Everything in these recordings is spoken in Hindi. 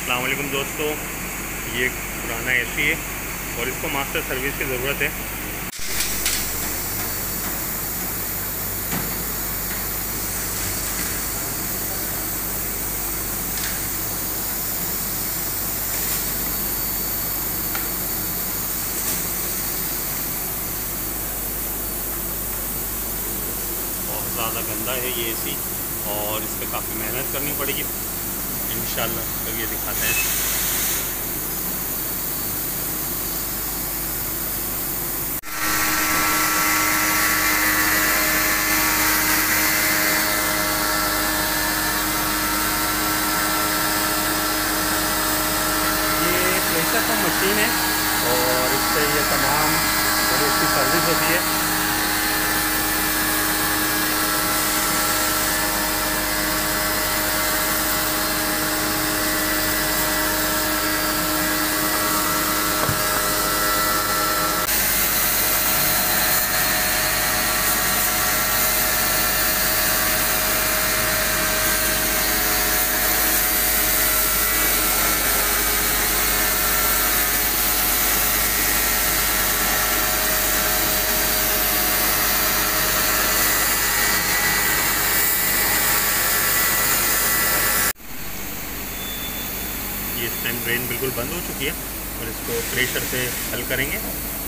अस्सलाम वालेकुम दोस्तों, ये एक पुराना एसी है और इसको मास्टर सर्विस की ज़रूरत है। बहुत ज़्यादा गंदा है ये एसी और इस पर काफ़ी मेहनत करनी पड़ेगी इंशाल्लाह। तो ये दिखाते हैं। ये प्रेशर पंप मशीन है और इससे ये तमाम बड़ी अच्छी सर्विस होती है। ये इस टाइम ड्रेन बिल्कुल बंद हो चुकी है और इसको प्रेशर से हल करेंगे।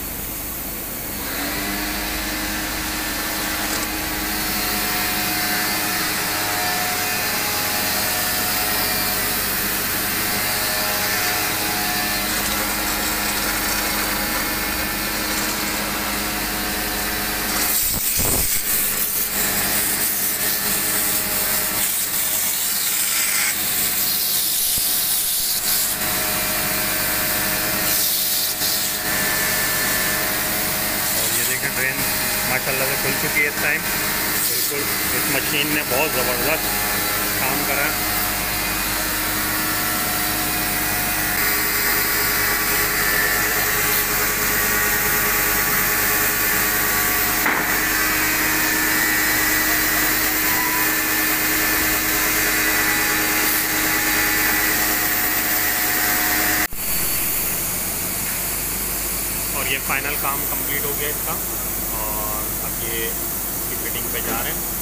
ड्रेन माशाल्लाह से खुल चुकी है इस टाइम। बिल्कुल इस मशीन ने बहुत ज़बरदस्त काम करा। और ये फाइनल काम कंप्लीट हो गया इसका और अब ये इसकी फिटिंग पे जा रहे हैं।